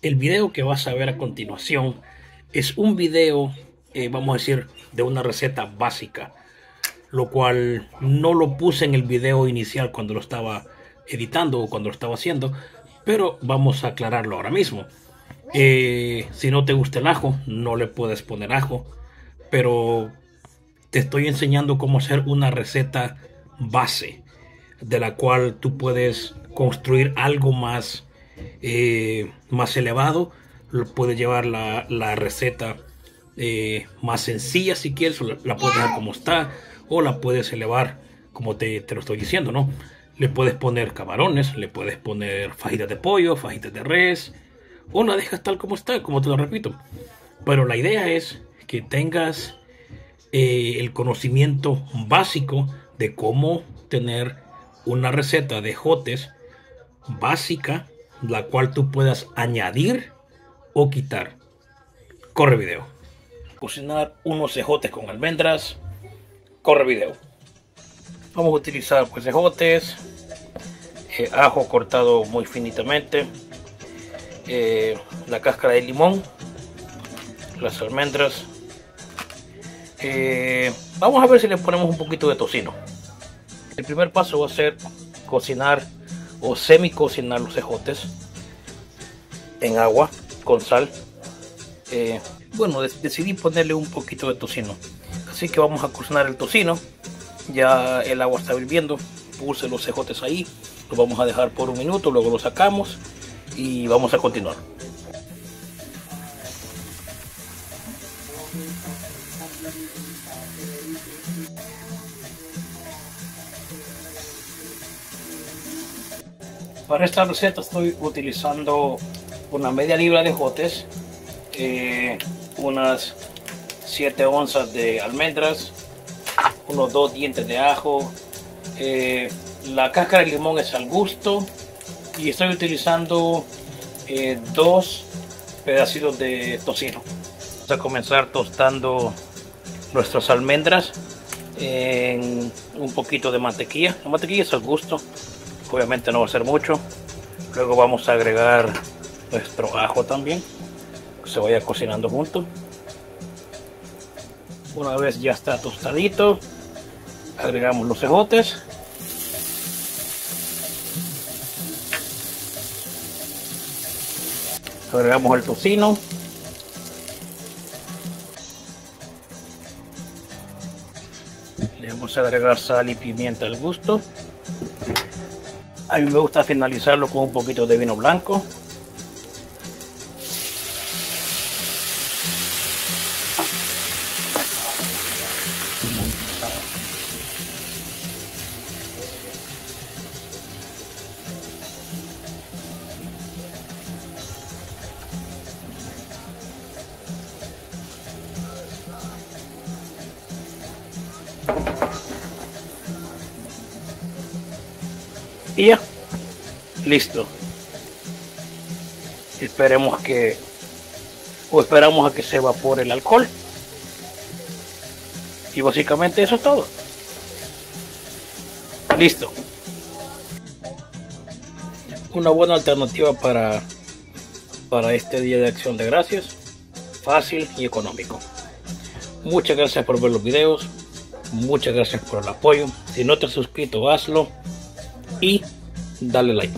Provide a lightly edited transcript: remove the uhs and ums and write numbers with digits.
El video que vas a ver a continuación es un video, vamos a decir, de una receta básica, lo cual no lo puse en el video inicial cuando lo estaba editando o cuando lo estaba haciendo, pero vamos a aclararlo ahora mismo. Si no te gusta el ajo, no le puedes poner ajo, pero te estoy enseñando cómo hacer una receta base de la cual tú puedes construir algo más elevado. Puedes llevar la receta más sencilla si quieres, o la puedes dejar como está, o la puedes elevar como te lo estoy diciendo, ¿no? Le puedes poner camarones, le puedes poner fajitas de pollo, fajitas de res, o la dejas tal como está, como te lo repito. Pero la idea es que tengas el conocimiento básico de cómo tener una receta de ejotes básica, la cual tú puedas añadir o quitar. Corre video. Cocinar unos ejotes con almendras. Corre video. Vamos a utilizar pues ejotes, ajo cortado muy finitamente, la cáscara de limón, las almendras. Vamos a ver si le ponemos un poquito de tocino. El primer paso va a ser cocinar o semi cocinar los ejotes en agua con sal. Bueno, decidí ponerle un poquito de tocino, así que vamos a cocinar el tocino. Ya el agua está hirviendo, puse los ejotes ahí, los vamos a dejar por un minuto, luego los sacamos y vamos a continuar. Para esta receta estoy utilizando una media libra de ejotes, unas 7 onzas de almendras, unos 2 dientes de ajo, la cáscara de limón es al gusto, y estoy utilizando 2 pedacitos de tocino. Vamos a comenzar tostando nuestras almendras en un poquito de mantequilla. La mantequilla es al gusto, obviamente no va a ser mucho. Luego vamos a agregar nuestro ajo también, que se vaya cocinando junto. Una vez ya está tostadito, agregamos los ejotes. Agregamos el tocino. Le vamos a agregar sal y pimienta al gusto. A mí me gusta finalizarlo con un poquito de vino blanco. Y ya, listo. Esperamos a que se evapore el alcohol. Y básicamente eso es todo. Listo. Una buena alternativa para este día de Acción de Gracias. Fácil y económico. Muchas gracias por ver los videos. Muchas gracias por el apoyo. Si no te has suscrito, hazlo. Y dale like.